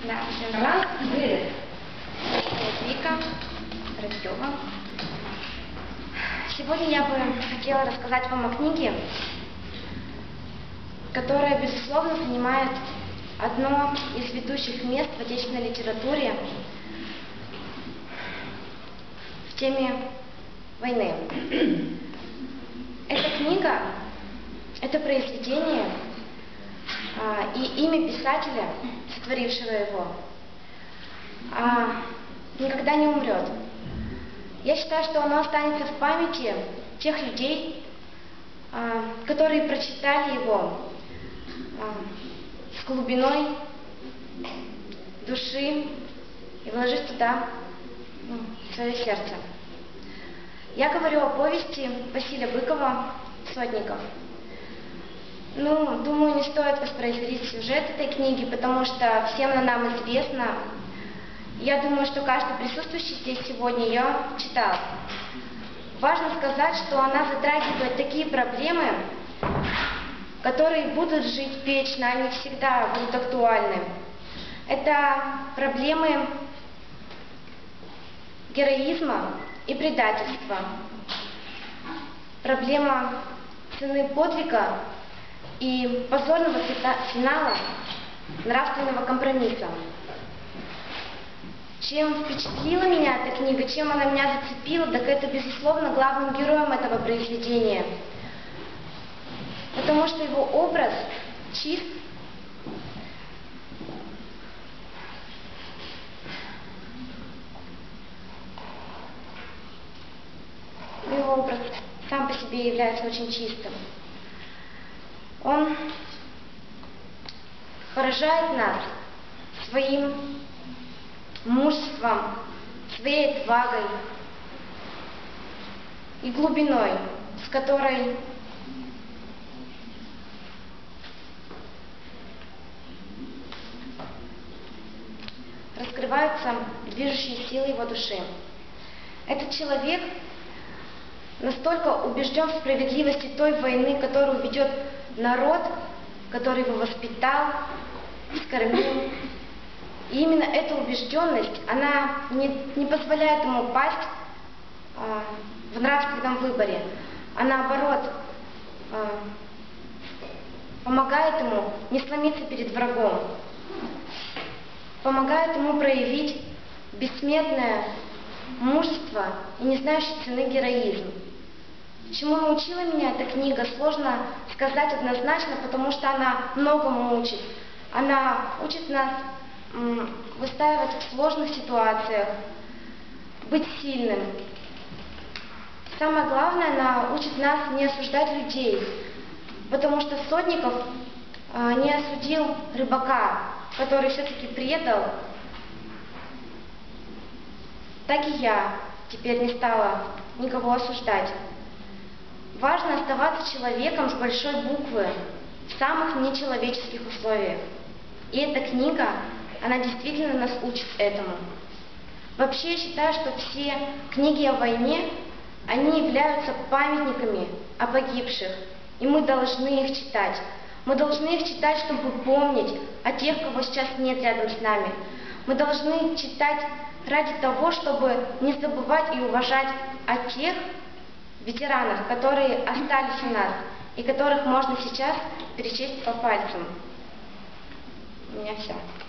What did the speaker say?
Да, всем раз, выдох. Вика, Растева. Сегодня я бы хотела рассказать вам о книге, которая, безусловно, занимает одно из ведущих мест в отечественной литературе в теме войны. Эта книга, это произведение и имя писателя, сотворившего его, никогда не умрет. Я считаю, что оно останется в памяти тех людей, которые прочитали его с глубиной души и вложив туда свое сердце. Я говорю о повести Василия Быкова «Сотников». Думаю, не стоит воспроизводить сюжет этой книги, потому что всем она нам известна. Я думаю, что каждый присутствующий здесь сегодня ее читал. Важно сказать, что она затрагивает такие проблемы, которые будут жить вечно, они всегда будут актуальны. Это проблемы героизма и предательства, проблема цены подвига и позорного финала нравственного компромисса. Чем впечатлила меня эта книга, чем она меня зацепила, так это, безусловно, главным героем этого произведения. Потому что его образ чист, его образ сам по себе является очень чистым. Он поражает нас своим мужеством, своей отвагой и глубиной, с которой раскрываются движущие силы его души. Этот человек настолько убежден в справедливости той войны, которую ведет народ, который его воспитал, скормил. И именно эта убежденность, она не позволяет ему пасть в нравственном выборе, а наоборот помогает ему не сломиться перед врагом, помогает ему проявить бессмертное мужество и не знающий цены героизм. Чему научила меня эта книга, сложно сказать однозначно, потому что она многому учит. Она учит нас выстаивать в сложных ситуациях, быть сильным. Самое главное, она учит нас не осуждать людей, потому что Сотников не осудил рыбака, который все-таки предал. Так и я теперь не стала никого осуждать. Важно оставаться человеком с большой буквы в самых нечеловеческих условиях. И эта книга, она действительно нас учит этому. Вообще, я считаю, что все книги о войне, они являются памятниками о погибших. И мы должны их читать. Мы должны их читать, чтобы помнить о тех, кого сейчас нет рядом с нами. Мы должны читать ради того, чтобы не забывать и уважать о тех ветеранах, которые остались у нас, и которых можно сейчас перечесть по пальцам. У меня все.